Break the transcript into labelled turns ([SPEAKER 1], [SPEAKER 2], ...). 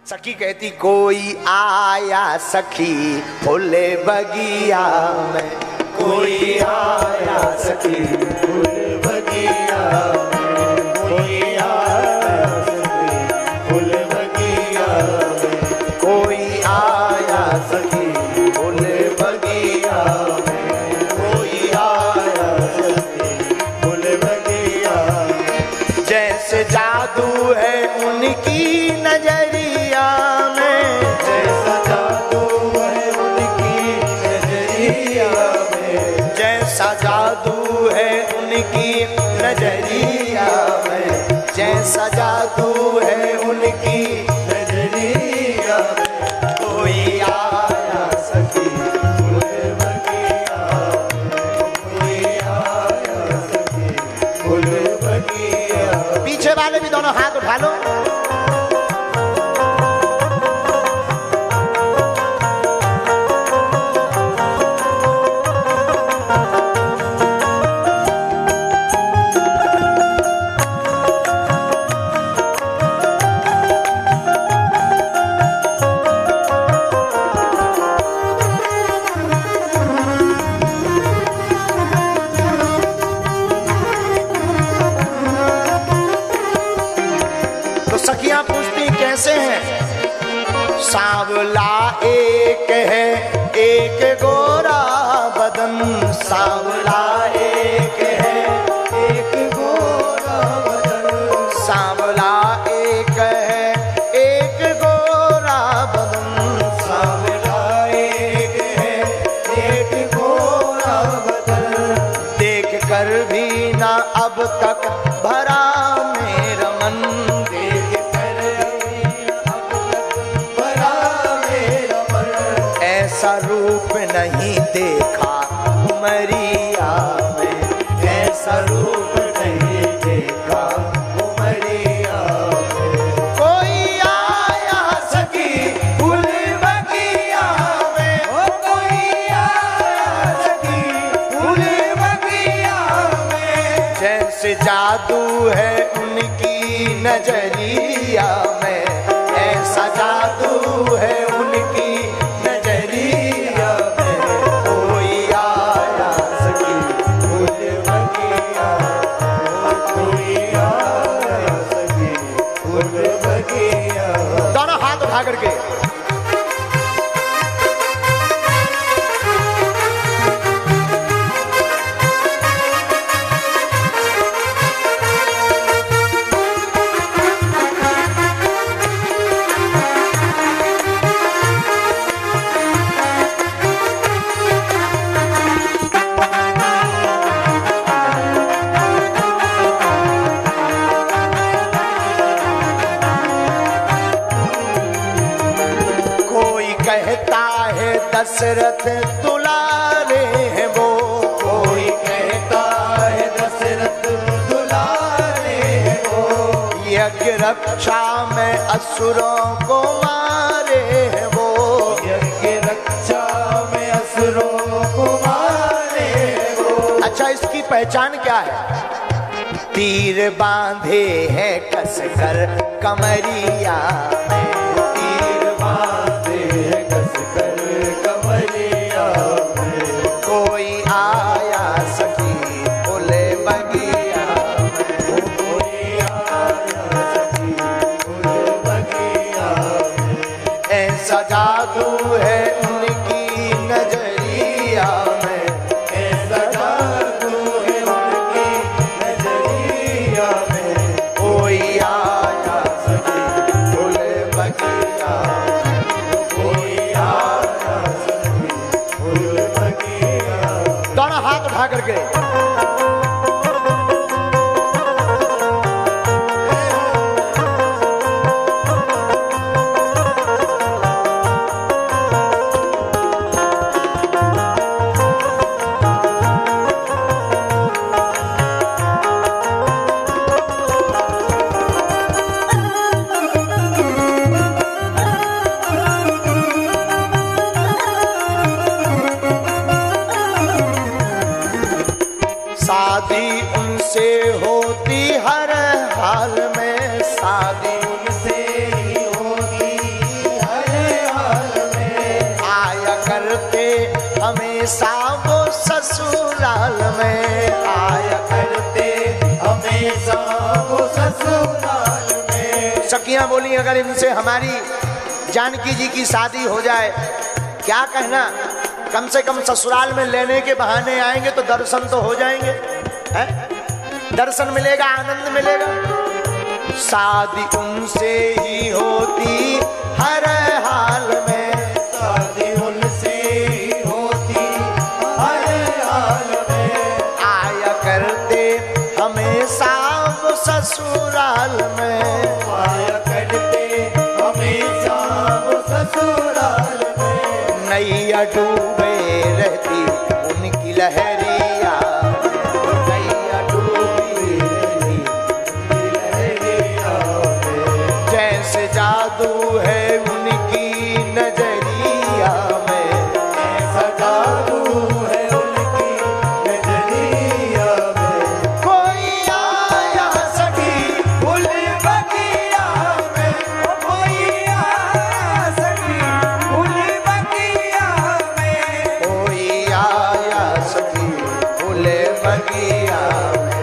[SPEAKER 1] सखी कहती कोई आया सखी फूले बगिया में,
[SPEAKER 2] कोई आया सखी फूल बगिया में, कोई आया सखी फूल बगिया में,
[SPEAKER 1] कोई आया
[SPEAKER 2] सखी फूल बगिया में, कोई आया सखी फूल बगिया में।
[SPEAKER 1] जैसे जादू है उनकी नजरिया में,
[SPEAKER 2] जैसा जादू है उनकी नजरिया में,
[SPEAKER 1] जैसा जादू है उनकी नजरिया में, जैसा जादू है उनकी
[SPEAKER 2] नजरिया में।
[SPEAKER 1] कोई आया
[SPEAKER 2] सखी फूल बगिया में, कोई आया सखी फूल बगिया।
[SPEAKER 1] पीछे वाले भी दोनों हाथ उठा लो। सखियां पूछती कैसे हैं? सांवला एक है एक गोरा बदन, सांवला
[SPEAKER 2] एक है एक गोरा बदन,
[SPEAKER 1] सांवला एक है एक गोरा बदन,
[SPEAKER 2] सांवला एक है एक गोरा बदन।
[SPEAKER 1] देख कर भी ना अब तक भरा मेरा मन, ऐसा रूप नहीं देखा उमरिया में,
[SPEAKER 2] ऐसा रूप नहीं देखा उमरिया में।
[SPEAKER 1] कोई आया सखी फूल बगिया में,
[SPEAKER 2] ओ कोई आया सखी फूल बगिया में,
[SPEAKER 1] जैसे जादू है उनकी नजरिया में, ऐसा जादू है उनकी नजरिया में। कोई आया
[SPEAKER 2] सखी फूल बगिया, ओ कोई आया सखी फूल बगिया।
[SPEAKER 1] दोनों हाथ उठा करके कहता है दशरथ दुलारे हैं वो,
[SPEAKER 2] कोई कहता है दशरथ दुलारे हैं वो,
[SPEAKER 1] यज्ञ रक्षा में असुरों को मारे हैं वो,
[SPEAKER 2] यज्ञ रक्षा में असुरों को मारे हैं वो।
[SPEAKER 1] अच्छा इसकी पहचान क्या है? तीर बांधे हैं कसकर कमरिया में,
[SPEAKER 2] तीर बांधे हैं कसकर कमरिया में,
[SPEAKER 1] कोई आया सखी फूले बगिया में,
[SPEAKER 2] कोई आया सखी फूल बगिया में।
[SPEAKER 1] ऐसा जादू है उनकी नजरिया में,
[SPEAKER 2] ऐसा जादू है उनकी नजरिया में।
[SPEAKER 1] कोई आया
[SPEAKER 2] सखी फूल बगिया, कोई आया सखी फूल बगिया।
[SPEAKER 1] दोनों हाथ उठा करके हमेशा वो ससुराल में
[SPEAKER 2] आया करते हमेशा वो ससुराल में।
[SPEAKER 1] सखियां बोली अगर इनसे हमारी जानकी जी की शादी हो जाए, क्या कहना, कम से कम ससुराल में लेने के बहाने आएंगे तो दर्शन तो हो जाएंगे, है? दर्शन मिलेगा, आनंद मिलेगा। शादी उनसे ही होती हर हाल में,
[SPEAKER 2] शादी उनसे ही होती हर हाल में।
[SPEAKER 1] आया करते हमेशा वो ससुराल में,
[SPEAKER 2] आया करते हमेशा वो ससुराल में।
[SPEAKER 1] नैया डूबे रहती उनकी लहरिया, नैया डूबी रहती
[SPEAKER 2] लहरिया में।
[SPEAKER 1] जैसे जादू है उनकी नजरिया में,
[SPEAKER 2] ऐसा जादू है उनकी नजरिया में।
[SPEAKER 1] कोई आया सखी
[SPEAKER 2] फूल बगिया में, कोई आया सखी फूल बगिया में।
[SPEAKER 1] कोई आया सखी फूले बगिया में,